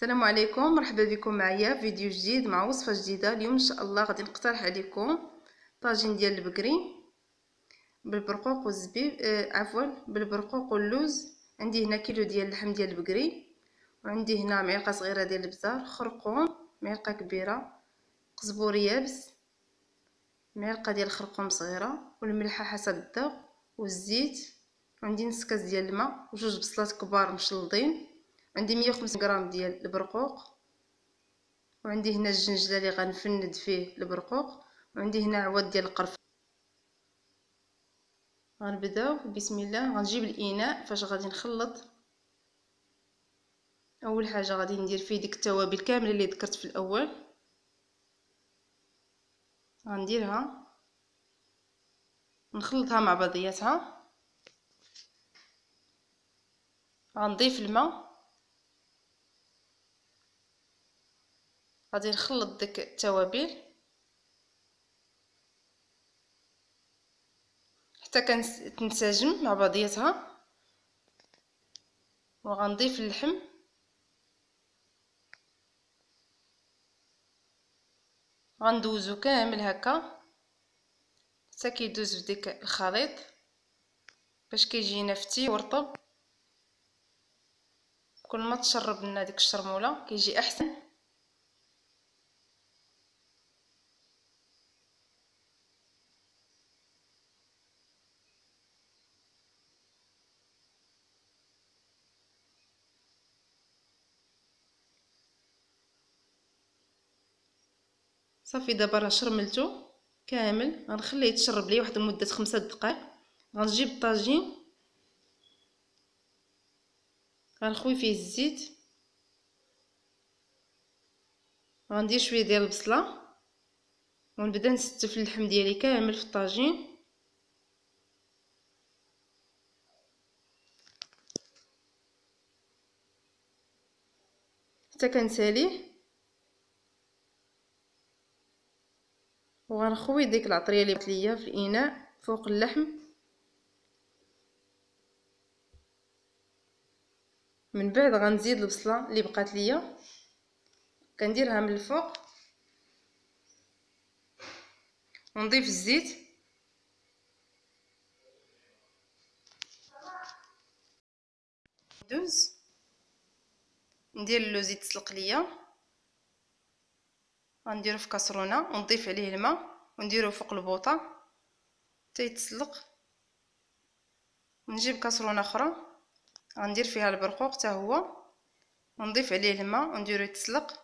السلام عليكم، مرحبا بكم معايا في فيديو جديد مع وصفه جديده. اليوم ان شاء الله غادي نقترح عليكم طاجين ديال البقري بالبرقوق والزبيب، بالبرقوق واللوز. عندي هنا كيلو ديال اللحم ديال البقري، وعندي هنا معلقه صغيره ديال البزار، خرقوم معلقه كبيره، قزبور يابس معلقه ديال الخرقوم صغيره، والملحه حسب الذوق، والزيت. وعندي نص كاس ديال الماء وجوج بصلات كبار مشلضين. عندي 150 غرام ديال البرقوق، وعندي هنا الجنجله اللي غنفند فيه البرقوق، وعندي هنا عواد ديال القرفه. غنبداو بسم الله. غنجيب الاناء فاش غادي نخلط. اول حاجه غادي ندير فيه ديك التوابل كامله اللي ذكرت في الاول، غنديرها نخلطها مع بعضياتها. غنضيف الماء، غادي نخلط ديك التوابل حتى تنسجم مع بعضياتها. وغنضيف اللحم، غندوزو كامل هكا حتى كيدوز في ديك الخليط باش كيجينا فتي ورطب. كل ما تشرب لنا ديك الشرموله كيجي احسن. صافي دابا راه شرملتو كامل، غنخليه يتشرب لي واحد مده 5 دقائق. غنجيب الطاجين، غنخوي فيه الزيت، غندير شويه ديال البصله، ونبدا نستف اللحم ديالي كامل في الطاجين حتى كنساليه. وغنخوي ديك العطريه اللي بقات ليا في الاناء فوق اللحم. من بعد غنزيد البصله اللي بقات ليا، كنديرها من الفوق، ونضيف الزيت، ندوز ندير اللوز يتسلق ليا، غنديرو في كاسرونه ونضيف عليه الماء ونديروه فوق البوطه حتى يتسلق. نجيب كاسرونه اخرى غندير فيها البرقوق حتى هو، ونضيف عليه الماء ونديرو يتسلق.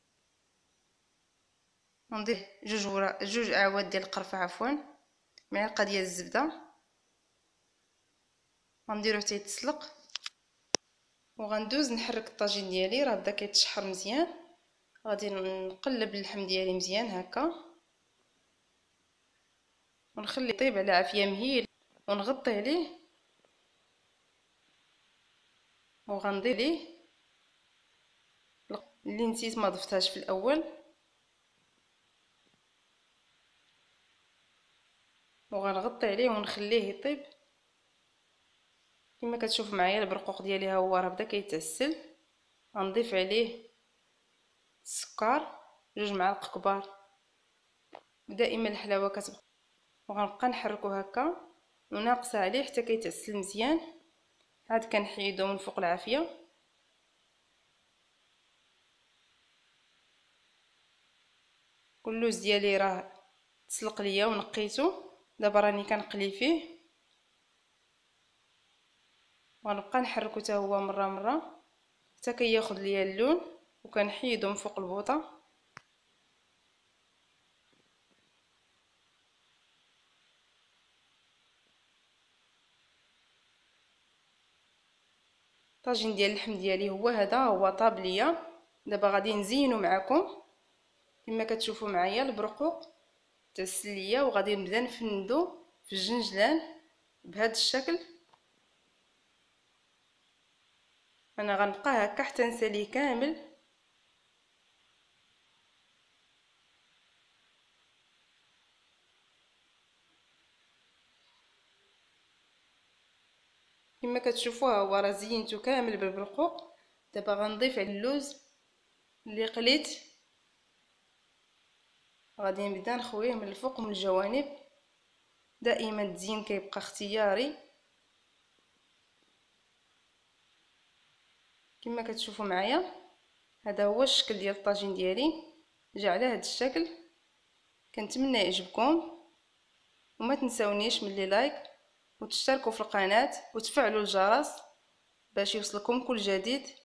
ونضيف جوج اعواد ديال القرفه، معلقه ديال الزبده، غنديروه حتى يتسلق. وغندوز نحرك الطاجين ديالي، راه بدا كيتشحر مزيان. غادي نقلب اللحم ديالي مزيان هكا ونخليه يطيب على عافيه مهيل، ونغطي عليه. وغنضيف ليه اللي نسيت ما ضفتهاش في الاول، وغنغطي عليه ونخليه يطيب. كما كتشوف معايا البرقوق ديالي ها هو راه بدا كيتعسل. غنضيف عليه السكر 2 معالق كبار، دائما الحلاوه كتبقى. وغنبقى نحركو هكا وناقصه عليه حتى كيتعسل مزيان. عاد كنحيدو من فوق العافيه. اللوز ديالي راه تسلق ليا ونقيته، دابا راني كنقلي فيه. وغنبقى نحركو حتى هو مره مره حتى كياخذ ليا اللون، وكنحيدو من فوق البوطه. طاجين ديال اللحم ديالي هو هذا، هو طاب ليا. دابا غادي نزينو معكم. كما كتشوفوا معايا البرقوق تعسل ليا، وغادي نبدا نفندو في الجنجلان بهذا الشكل. انا غنبقى هكا حتى نساليه كامل. كما كتشوفوا ها هو راه زينته كامل بالبرقوق. دابا غنضيف على اللوز اللي قليت غادي نبدا نخويه من الفوق ومن الجوانب. دائما التزيين كيبقى اختياري كما كتشوفوا معايا. هذا هو الشكل ديال الطاجين ديالي، جا على هذا الشكل. كنتمنى يعجبكم، وما تنساونيش من لي لايك وتشتركوا في القناه وتفعلوا الجرس باش يوصلكم كل جديد.